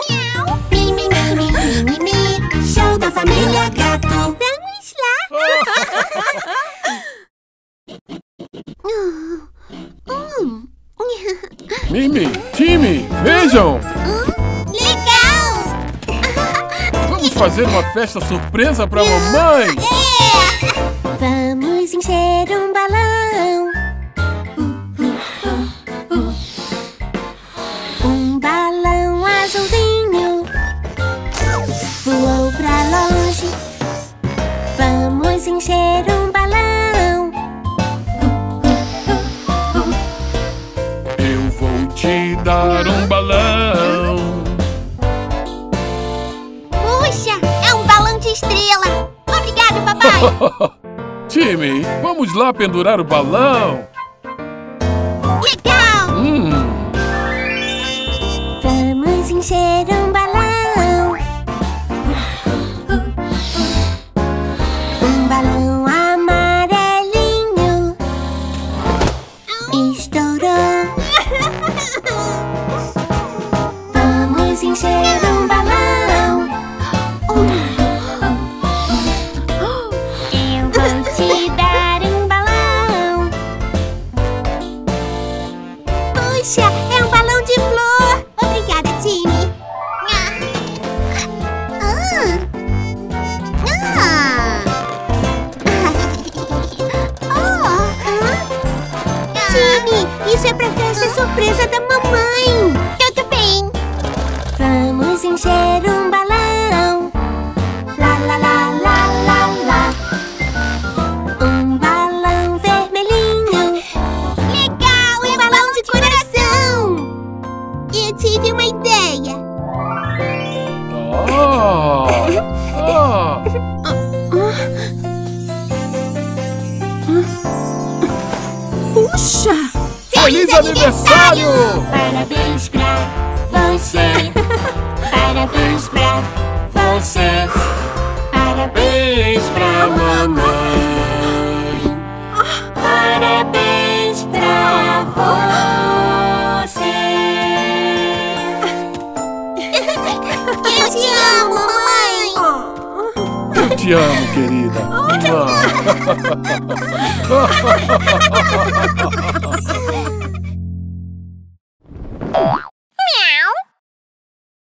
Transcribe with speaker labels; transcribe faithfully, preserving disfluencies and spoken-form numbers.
Speaker 1: Mi, mi, mi, mi, mi, mi, mi. Show da família Gato. Vamos lá.
Speaker 2: Mimi, time, vejam!
Speaker 1: Legal!
Speaker 2: Vamos fazer uma festa surpresa para a mamãe!
Speaker 1: É! Vamos encher um balão. Um balão azulzinho voou pra longe. Vamos encher um balão.
Speaker 2: Eu vou te dar um balão.
Speaker 1: Puxa, é um balão de estrela. Obrigado, papai.
Speaker 2: Time, vamos lá pendurar o balão.
Speaker 1: Legal.
Speaker 2: Hum.
Speaker 1: Vamos encher um balão. Um balão amarelinho. Estourou. Vamos encher um balão. Eu vou te dar um balão. Puxa, é um balão de flor. Obrigada, time. Ah. Ah. Oh. Time, isso é pra festa surpresa da mamãe. Tudo bem. Vamos encher um balão. Lá, lá, lá, lá, lá, lá. Um balão vermelhinho. Legal, é um balão de coração. Eu tive uma ideia.
Speaker 2: Ah, ah.
Speaker 1: Puxa!
Speaker 2: Feliz aniversário!
Speaker 1: Parabéns pra você. Parabéns pra você. Parabéns pra mamãe. Parabéns pra você. Eu te amo, mamãe.
Speaker 2: Eu te amo, querida.